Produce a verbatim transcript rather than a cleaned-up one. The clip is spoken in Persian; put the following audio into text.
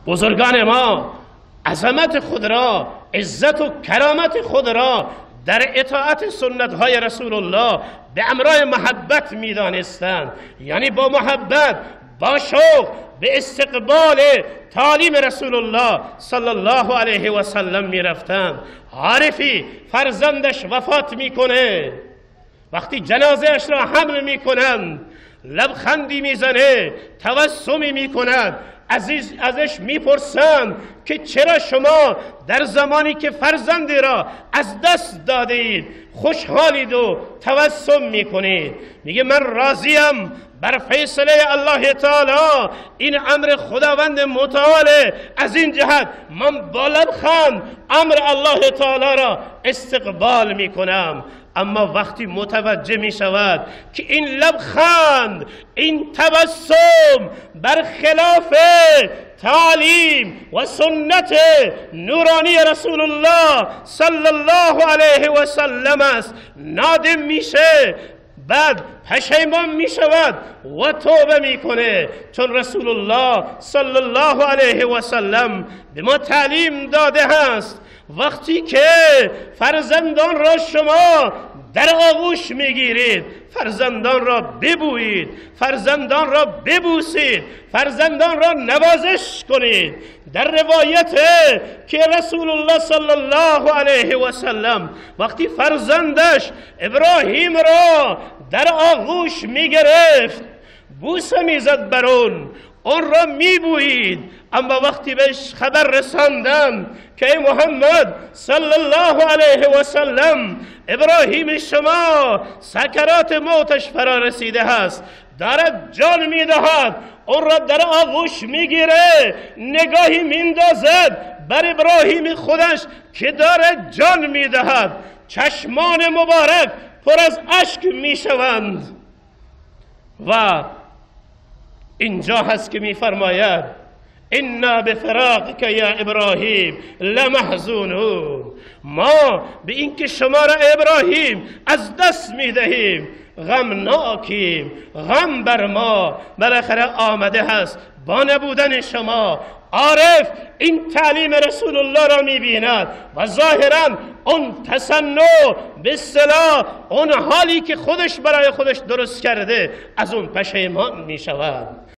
بزرگان ما عظمت خود را، عزت و کرامت خود را در اطاعت سنت های رسول الله به امرای محبت می دانستند. یعنی با محبت، با شوق به استقبال تعلیم رسول الله صلی الله علیه و سلم می رفتند. عارفی فرزندش وفات می کنه، وقتی جنازهش را حمل می کنند لبخندی می زنه، تبسمی می کند، عزیز ازش میپرسند که چرا شما در زمانی که فرزندی را از دست داده اید خوشحالید و تبسم میکنید؟ میگه من راضیم بر فیصله الله تعالی، این امر خداوند متعال، از این جهت من با لبخند امر الله تعالی را استقبال میکنم. اما وقتی متوجه می شود که این لبخند، این تبسم برخلاف تعلیم و سنت نورانی رسول الله صلی الله علیه و سلم است، نادم میشه، بعد پشیمان می شود و توبه می کنه. چون رسول الله صلی الله علیه و سلم به ما تعلیم داده است وقتی که فرزندان را شما در آغوش میگیرید، فرزندان را ببویید، فرزندان را ببوسید، فرزندان را نوازش کنید. در روایت که رسول الله صلی الله علیه و سلم وقتی فرزندش ابراهیم را در آغوش میگرفت بوسه میزد بر اون، اون را میبویید. اما وقتی بهش خبر رساندن که ای محمد صلی الله علیه و سلم ابراهیم شما سکرات موتش فرا رسیده است، دارد جان میدهد، اون را در آغوش میگیره، نگاهی میندازد بر ابراهیم خودش که دارد جان میدهد، چشمان مبارک پر از اشک میشوند. و اینجا هست که میفرماید انا بفراقک یا ابراهیم لمحزونون، ما به اینکه شما را ابراهیم از دست میدهیم غمناکیم، غم بر ما بالاخره آمده هست با نبودن شما. عارف این تعلیم رسول الله را میبیند و ظاهرا اون تصنع به اصطلاح اون حالی که خودش برای خودش درست کرده از اون پشیمان میشود.